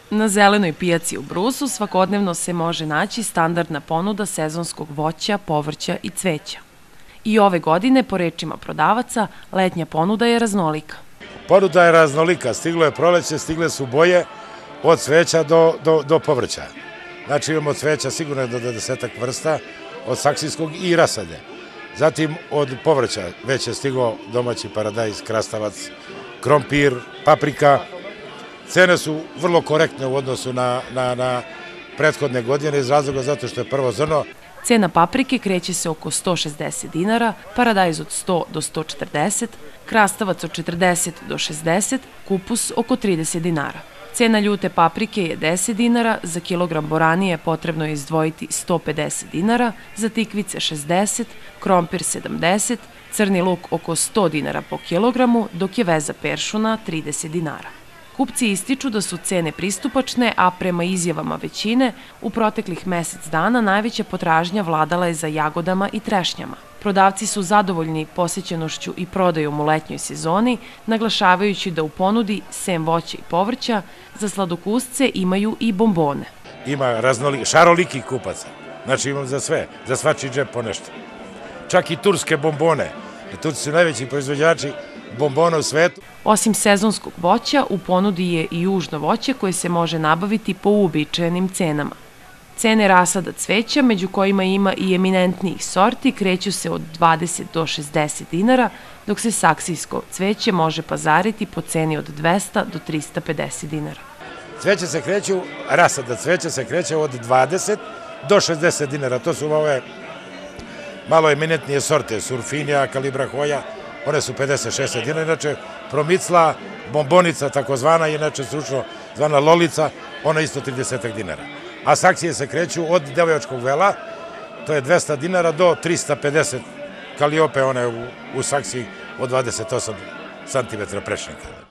Na zelenoj pijaci u Brusu svakodnevno se može naći standardna ponuda sezonskog voća, povrća i cveća. I ove godine, po rečima prodavaca, letnja ponuda je raznolika. Ponuda je raznolika, stiglo je proleće, stigle su boje od cveća do povrća. Znači imamo cveća sigurno do 20 vrsta, od saksijskog i rasade. Zatim od povrća već je stigo domaći paradajz, krastavac, krompir, paprika. Cene su vrlo korektne u odnosu na prethodne godine iz razloga zato što je prvo zrno. Cena paprike kreće se oko 160 dinara, paradajz od 100 do 140, krastavac od 40 do 60, kupus oko 30 dinara. Cena ljute paprike je 10 dinara, za kilogram boranije potrebno je izdvojiti 150 dinara, za tikvice 60, krompir 70, crni luk oko 100 dinara po kilogramu, dok je veza peršuna 30 dinara. Kupci ističu da su cene pristupačne, a prema izjavama većine, u proteklih mesec dana najveća potražnja vladala je za jagodama i trešnjama. Prodavci su zadovoljni posećenošću i prodajom u letnjoj sezoni, naglašavajući da u ponudi, sem voća i povrća, za sladokusce imaju i bombone. Ima šarolikih kupaca, znači imam za sve, za svačiji džep po nešto. Čak i turske bombone, Turci su najveći proizvođači bombona u svetu. Osim sezonskog voća, u ponudi je i južno voće koje se može nabaviti po uobičajenim cenama. Cene rasada cveća, među kojima ima i eminentnijih sorti, kreću se od 20 do 60 dinara, dok se saksijsko cveće može pazariti po ceni od 200 do 350 dinara. Cveće se kreću, rasada cveća se kreće od 20 do 60 dinara. To su ove malo eminentnije sorte, surfinija, kalibrahoja, one su 50-60 dinara, inače promicla, bombonica takozvana, inače stručno zvana lolica, ona isto 30 dinara. A saksije se kreću od devojačkog vela, to je 200 dinara do 350 kaliope, one u saksiji od 28 cm prečnika.